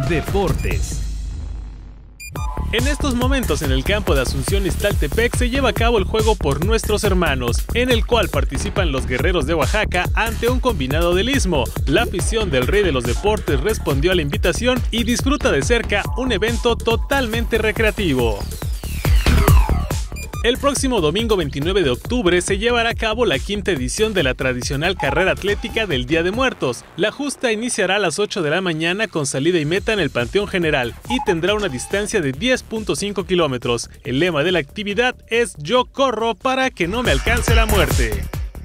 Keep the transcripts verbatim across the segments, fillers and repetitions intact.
Deportes. En estos momentos en el campo de Asunción Iztaltepec se lleva a cabo el juego por nuestros hermanos, en el cual participan los guerreros de Oaxaca ante un combinado del Istmo. La afición del Rey de los Deportes respondió a la invitación y disfruta de cerca un evento totalmente recreativo. El próximo domingo veintinueve de octubre se llevará a cabo la quinta edición de la tradicional carrera atlética del Día de Muertos. La justa iniciará a las ocho de la mañana con salida y meta en el Panteón General y tendrá una distancia de diez punto cinco kilómetros. El lema de la actividad es "Yo corro para que no me alcance la muerte".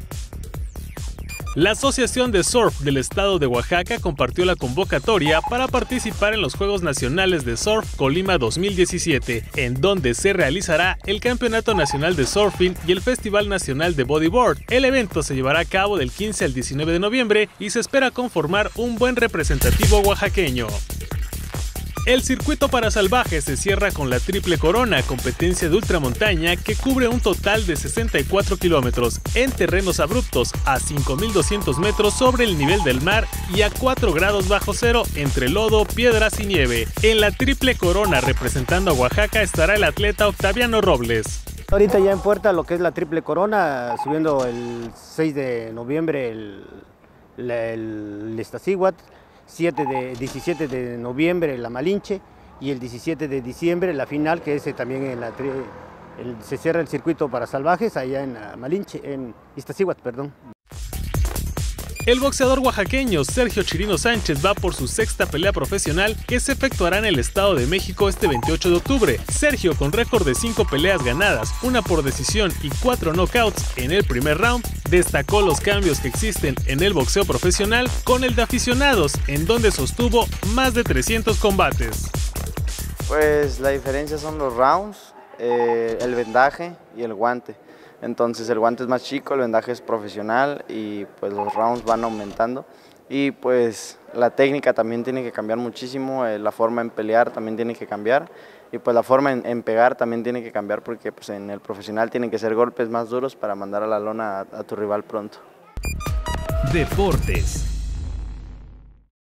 La Asociación de Surf del Estado de Oaxaca compartió la convocatoria para participar en los Juegos Nacionales de Surf Colima dos mil diecisiete, en donde se realizará el Campeonato Nacional de Surfing y el Festival Nacional de Bodyboard. El evento se llevará a cabo del quince al diecinueve de noviembre y se espera conformar un buen representativo oaxaqueño. El circuito para salvajes se cierra con la Triple Corona, competencia de ultramontaña que cubre un total de sesenta y cuatro kilómetros en terrenos abruptos a cinco mil doscientos metros sobre el nivel del mar y a cuatro grados bajo cero entre lodo, piedras y nieve. En la Triple Corona representando a Oaxaca estará el atleta Octaviano Robles. Ahorita ya en puerta lo que es la Triple Corona, subiendo el seis de noviembre el, el, el Iztaccíhuatl, diecisiete de noviembre la Malinche y el diecisiete de diciembre la final, que es también en la el, se cierra el circuito para salvajes allá en la Malinche, en Iztaccíhuatl, perdón. El boxeador oaxaqueño Sergio Chirino Sánchez va por su sexta pelea profesional que se efectuará en el Estado de México este veintiocho de octubre. Sergio, con récord de cinco peleas ganadas, una por decisión y cuatro knockouts en el primer round, destacó los cambios que existen en el boxeo profesional con el de aficionados, en donde sostuvo más de trescientos combates. Pues la diferencia son los rounds, eh, el vendaje y el guante. Entonces el guante es más chico, el vendaje es profesional y pues los rounds van aumentando. Y pues la técnica también tiene que cambiar muchísimo, eh, la forma en pelear también tiene que cambiar. Y pues la forma en, en pegar también tiene que cambiar porque pues en el profesional tienen que ser golpes más duros para mandar a la lona a, a tu rival pronto. Deportes.